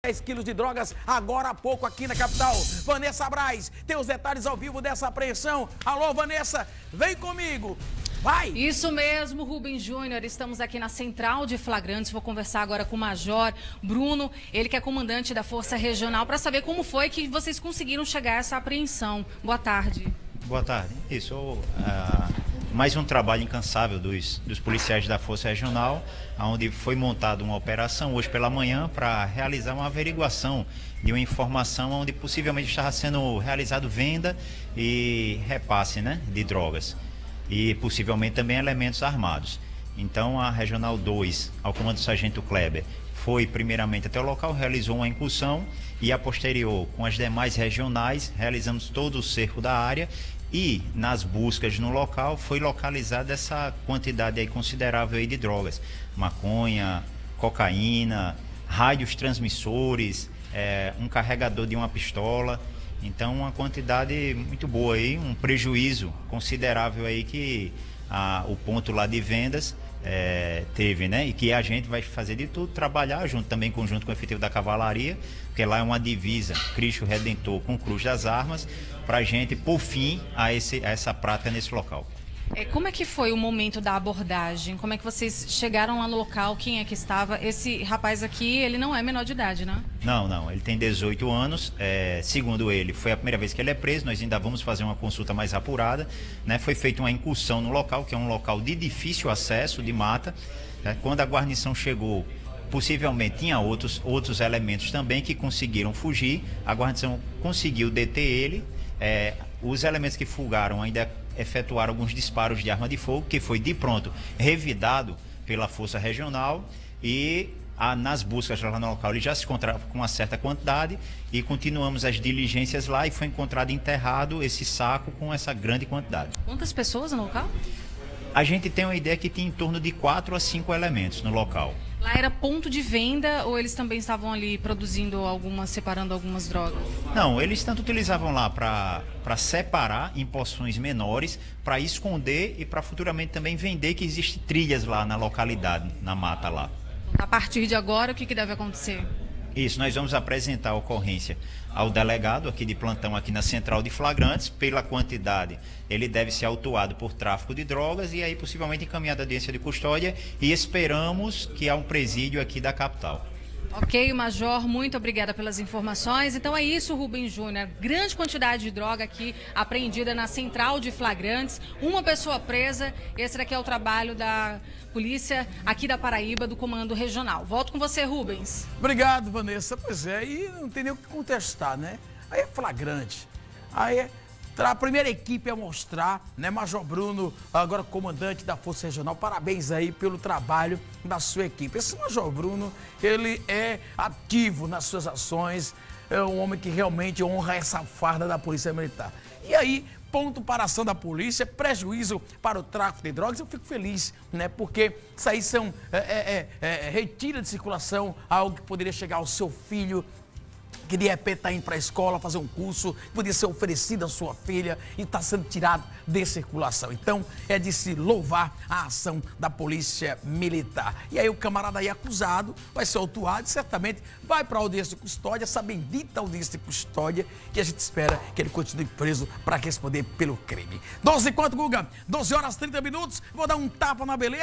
10 quilos de drogas agora há pouco aqui na capital. Vanessa Braz tem os detalhes ao vivo dessa apreensão. Alô, Vanessa, vem comigo. Vai! Isso mesmo, Rubens Júnior. Estamos aqui na Central de Flagrantes. Vou conversar agora com o Major Bruno, ele que é comandante da Força Regional, para saber como foi que vocês conseguiram chegar a essa apreensão. Boa tarde. Boa tarde. Isso, mais um trabalho incansável dos policiais da Força Regional, onde foi montada uma operação hoje pela manhã para realizar uma averiguação de uma informação onde possivelmente estava sendo realizado venda e repasse, de drogas e possivelmente também elementos armados. Então a Regional 2, ao comando do Sargento Kleber, foi primeiramente até o local, realizou uma incursão e a posterior, com as demais regionais, realizamos todo o cerco da área e nas buscas no local foi localizada essa quantidade aí considerável aí de drogas, maconha, cocaína, rádios transmissores, um carregador de uma pistola. Então uma quantidade muito boa aí, um prejuízo considerável aí que o ponto lá de vendas teve, e que a gente vai fazer de tudo, trabalhar conjunto com o efetivo da cavalaria, porque lá é uma divisa Cristo Redentor com Cruz das Armas, para a gente pôr fim a essa prática nesse local. Como é que foi o momento da abordagem? Como é que vocês chegaram lá no local? Quem é que estava? Esse rapaz aqui, ele não é menor de idade, né? Não, ele tem 18 anos, segundo ele, foi a primeira vez que ele é preso, nós ainda vamos fazer uma consulta mais apurada, Foi feita uma incursão no local, que é um local de difícil acesso, de mata, Quando a guarnição chegou, possivelmente tinha outros elementos também que conseguiram fugir, a guarnição conseguiu deter ele, os elementos que fugaram ainda efetuaram alguns disparos de arma de fogo, que foi de pronto revidado pela Força Regional e nas buscas lá no local ele já se encontrava com uma certa quantidade e continuamos as diligências lá e foi encontrado enterrado esse saco com essa grande quantidade. Quantas pessoas no local? A gente tem uma ideia que tinha em torno de 4 a 5 elementos no local. Lá era ponto de venda ou eles também estavam ali separando algumas drogas? Não, eles tanto utilizavam lá para separar em porções menores, para esconder e para futuramente também vender, que existem trilhas lá na localidade, na mata lá. A partir de agora, o que deve acontecer? Isso, nós vamos apresentar a ocorrência ao delegado aqui de plantão aqui na Central de Flagrantes. Pela quantidade, ele deve ser autuado por tráfico de drogas e aí possivelmente encaminhado à audiência de custódia e esperamos que há um presídio aqui da capital. Ok, Major, muito obrigada pelas informações. Então é isso, Rubens Júnior. Grande quantidade de droga aqui apreendida na Central de Flagrantes. Uma pessoa presa. Esse daqui é o trabalho da polícia aqui da Paraíba, do Comando Regional. Volto com você, Rubens. Obrigado, Vanessa. Pois é, e não tem nem o que contestar, Aí é flagrante. Aí a primeira equipe a mostrar, Major Bruno, agora comandante da Força Regional, parabéns aí pelo trabalho da sua equipe. Esse Major Bruno, ele é ativo nas suas ações, é um homem que realmente honra essa farda da Polícia Militar. E aí, ponto para a ação da polícia, prejuízo para o tráfico de drogas, eu fico feliz, porque isso aí são retira de circulação algo que poderia chegar ao seu filho, que de repente está indo para a escola fazer um curso, podia ser oferecido à sua filha e está sendo tirado de circulação. Então, é de se louvar a ação da Polícia Militar. E aí o camarada aí acusado vai ser autuado e certamente vai para a audiência de custódia, essa bendita audiência de custódia, que a gente espera que ele continue preso para responder pelo crime. 12 quanto, Guga? 12 horas 30 minutos, vou dar um tapa na beleza.